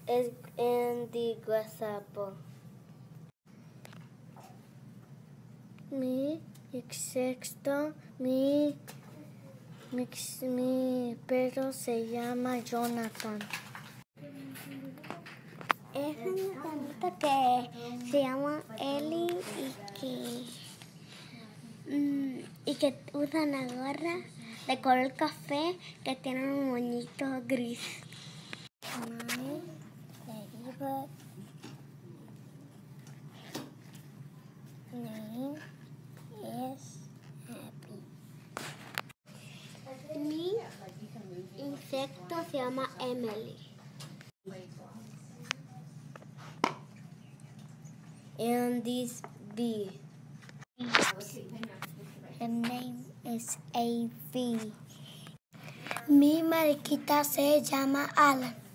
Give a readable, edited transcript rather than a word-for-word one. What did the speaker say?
is in the grasshopper. Mi sexto, mi perro se llama Jonathan. Es una gatita que se llama Ellie y que usa una gorra de color café que tiene un moñito gris. My ladybird name is Happy. Mi insecto se llama Emily. And this bee. Her name is A.V. Mi mariquita se llama Alan.